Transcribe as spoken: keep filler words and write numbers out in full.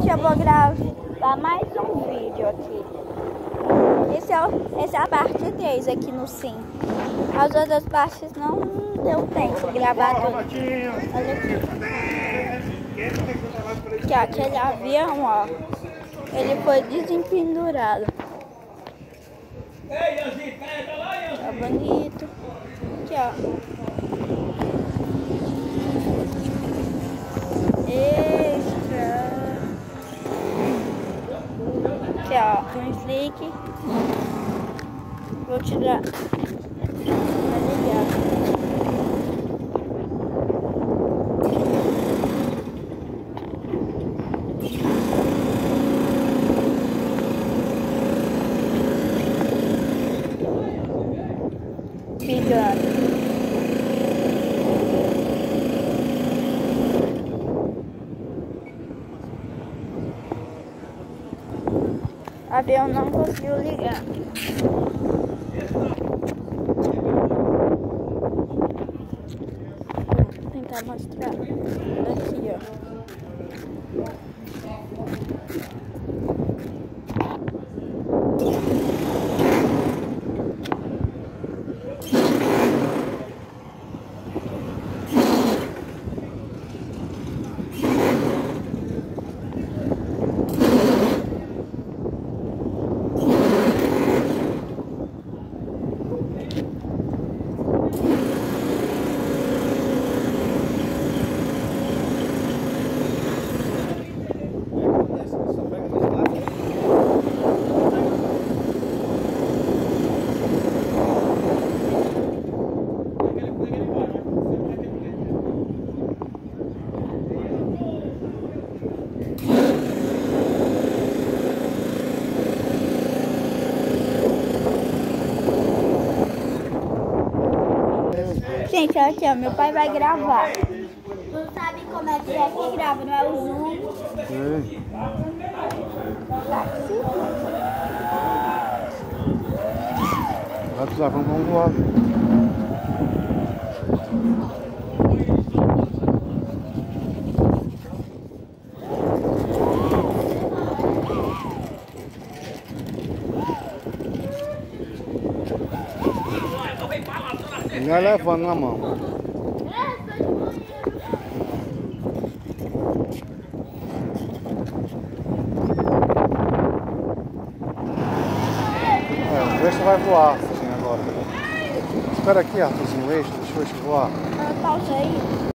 Gente, eu vou gravar mais um vídeo aqui. Esse é, o, essa é a parte três aqui no Sim. As outras partes não deu tempo de gravar tudo. Olha aqui. Aqui, ó, aquele avião, ó. Ele foi desempendurado. Tá bonito. Aqui, ó. Extra. Aqui, ó, um slick. Vou tirar. Tá ligado. Pingando. O avião não conseguiu ligar. Vou tentar mostrar aqui, ó. Gente, olha aqui, ó, meu pai vai gravar. Tu sabe como é que é que grava, não é o zoom? Sim. Vai precisar, vamos vamos voar. Não é levando na mão. É, o eixo vai voar assim agora. Espera aqui, Arthurzinho, o eixo, deixa o eixo voar. Pausa aí.